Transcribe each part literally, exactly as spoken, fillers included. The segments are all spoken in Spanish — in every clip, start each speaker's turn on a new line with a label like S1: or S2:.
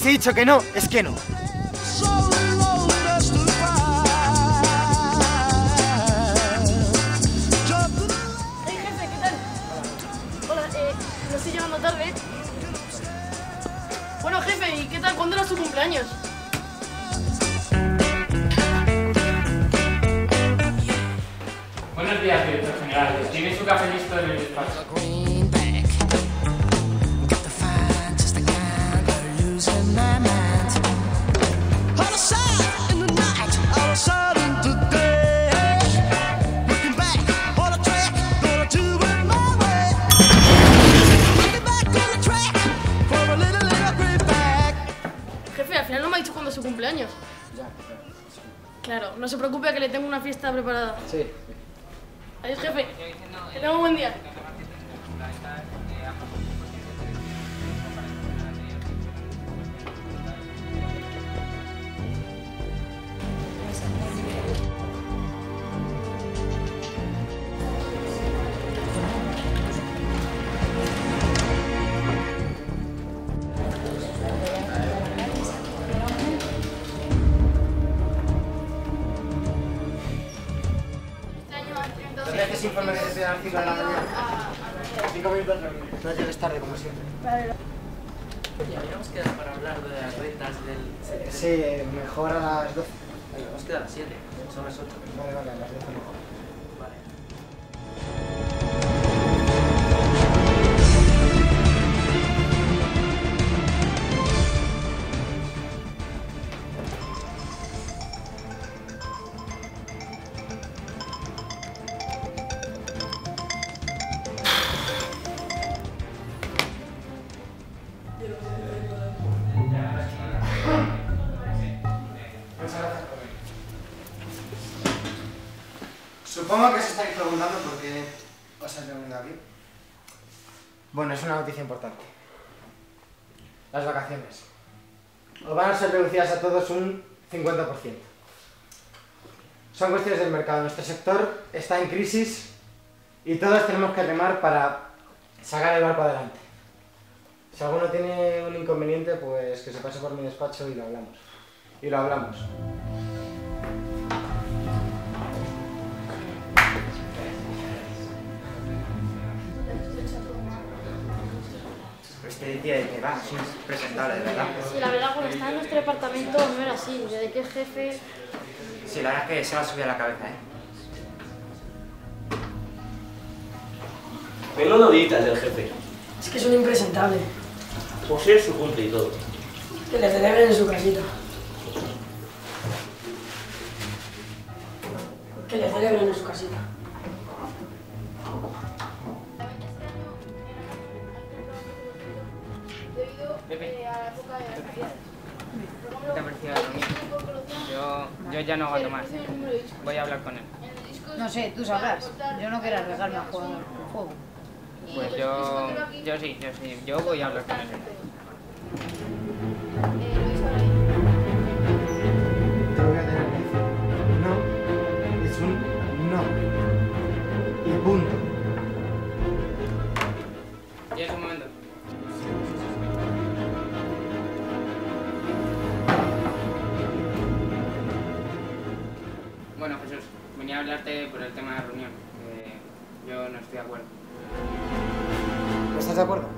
S1: Si he dicho que no, es que no.
S2: Hey jefe, ¿qué tal? Hola, eh, no estoy llegando tarde. Bueno jefe, ¿y qué tal? ¿Cuándo era su cumpleaños?
S3: Buenos días, director general. ¿Tiene su café listo en el despacho?
S2: Jefe, al final no me ha dicho cuándo es su cumpleaños.
S1: Ya,
S2: Claro, no se preocupe que le tengo una fiesta preparada.
S1: sí.
S2: Adiós jefe, que tenga un buen día.
S1: ¿Dónde haces informe de desde las cinco de la mañana? Cinco minutos, no llegues tarde como siempre.
S4: Oye, habíamos quedado para hablar de las rentas del...
S1: Sí, mejor a las doce.
S4: Habíamos quedado a las siete, son las ocho.
S1: Vale, vale, a las doce mejor.
S4: Vale.
S1: Supongo que os estáis preguntando por qué os has reunido aquí. Bueno, es una noticia importante. Las vacaciones. Os van a ser reducidas a todos un cincuenta por ciento. Son cuestiones del mercado. Nuestro sector está en crisis y todos tenemos que remar para sacar el barco adelante. Si alguno tiene un inconveniente, pues que se pase por mi despacho y lo hablamos. Y lo hablamos.
S5: Este día de que va, es impresentable, de verdad.
S2: Sí, la verdad, cuando estaba en nuestro departamento no era así. Desde que el jefe...
S5: Sí, la verdad es que se va a subir a la cabeza, ¿eh?
S6: Menudo dita el del jefe.
S7: Es que es un impresentable.
S6: Pues es su cumple y todo.
S7: Que le celebren en su casita. Que le celebren en su casita.
S3: Pepe, ¿qué te ha parecido la reunión? Yo, yo ya no aguanto más, ¿eh? Voy a hablar con él.
S8: No sé, tú sabrás. Yo no quiero arriesgarme a jugar al juego.
S3: Pues yo, yo sí, yo sí, yo voy a hablar con él.
S1: Te lo voy a tener que decir. No es un no. Y punto.
S3: ¿Tienes un momento? Bueno, Jesús, venía a hablarte por el tema de la reunión. Que yo no estoy de acuerdo.
S1: ¿No estás de acuerdo?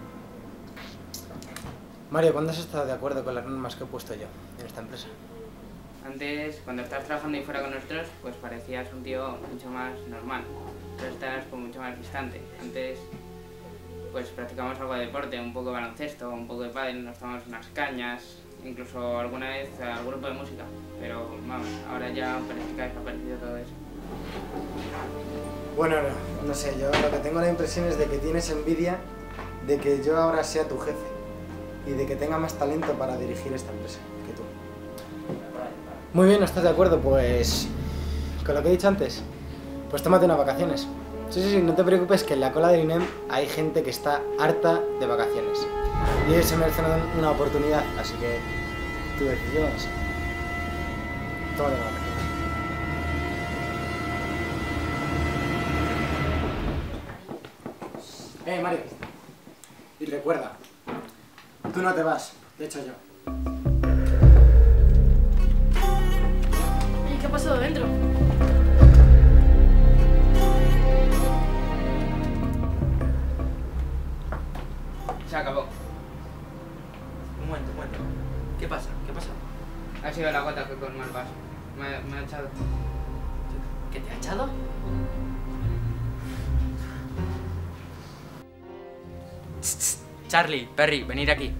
S1: Mario, ¿cuándo has estado de acuerdo con las normas que he puesto yo en esta empresa?
S3: Antes, cuando estabas trabajando ahí fuera con nosotros, pues parecías un tío mucho más normal. Pero estás pues, mucho más distante. Antes, pues practicamos algo de deporte, un poco de baloncesto, un poco de pádel, nos tomamos unas cañas, incluso alguna vez algún grupo de música. Pero vamos, ahora ya parece que ha desaparecido todo eso.
S1: Bueno, no, no sé, yo lo que tengo la impresión es de que tienes envidia de que yo ahora sea tu jefe y de que tenga más talento para dirigir esta empresa que tú. Muy bien, ¿no estás de acuerdo? Pues con lo que he dicho antes, pues tómate unas vacaciones. Sí, sí, sí, no te preocupes que en la cola del I N E M hay gente que está harta de vacaciones y ellos se merecen una oportunidad, así que tu decisión es tómate unas vacaciones. Eh, Mario. Y recuerda, tú no te vas, de hecho yo.
S2: ¿Y qué ha pasado dentro?
S3: Se acabó.
S4: Un momento, un momento. ¿Qué pasa? ¿Qué pasa?
S3: Ha sido la gota que con mal vaso. Me, ha- me ha echado.
S4: ¿Qué te ha echado?
S5: Tss, tss. Charlie, Perry, venid aquí.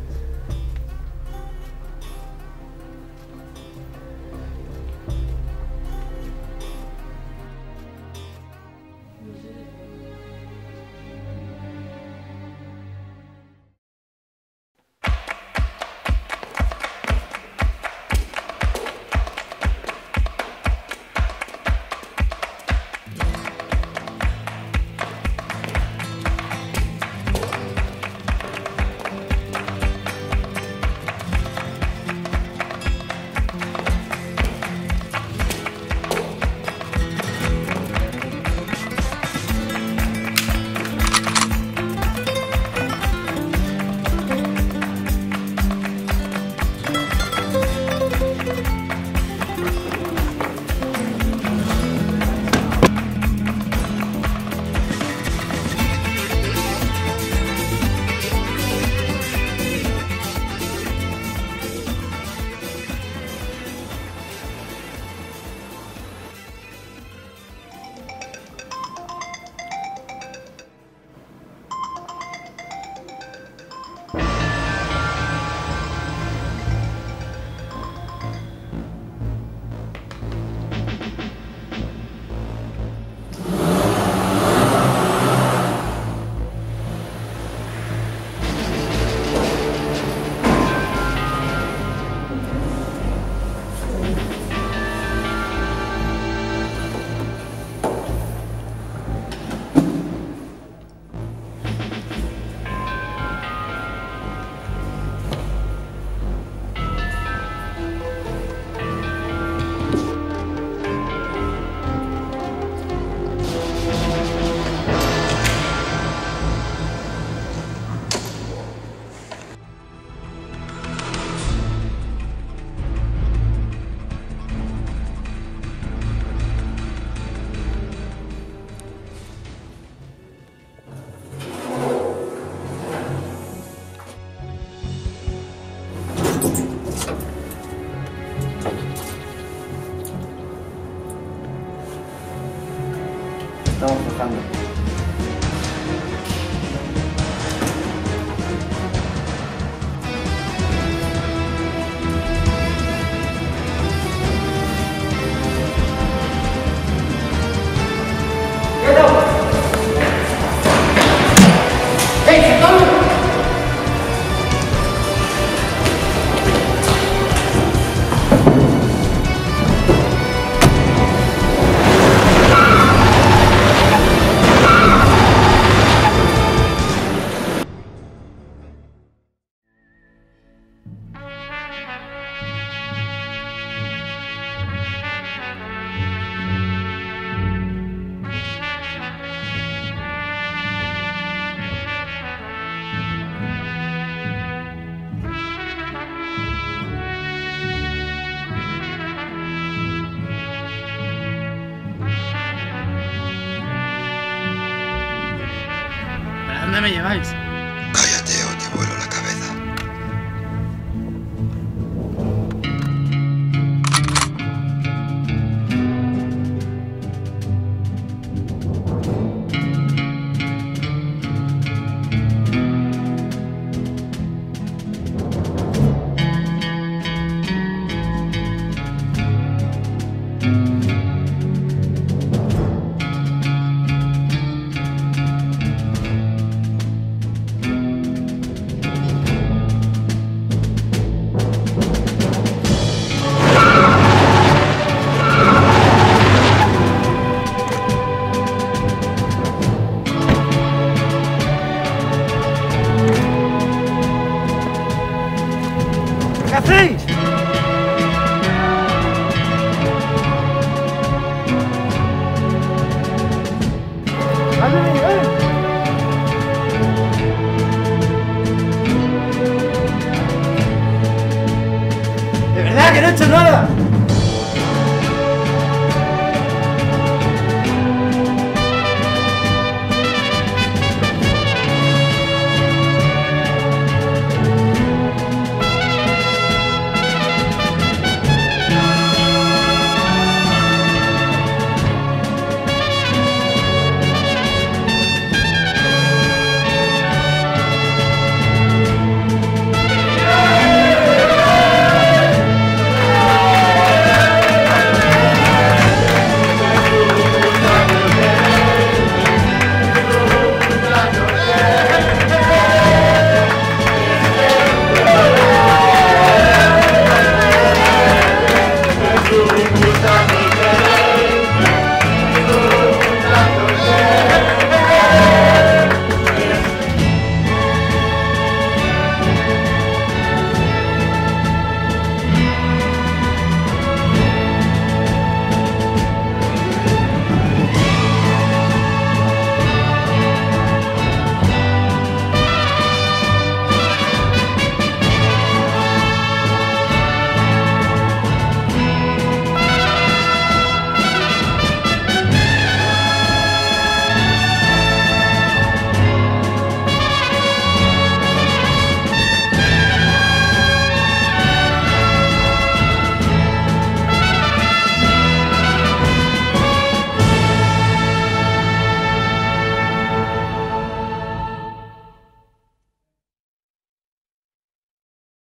S1: Estamos forjando.
S9: ¿Para dónde me lleváis?